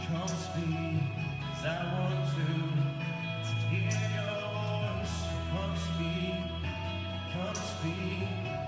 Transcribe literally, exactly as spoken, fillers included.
Come speak, 'cause I want to, to hear your voice. Come speak, come speak.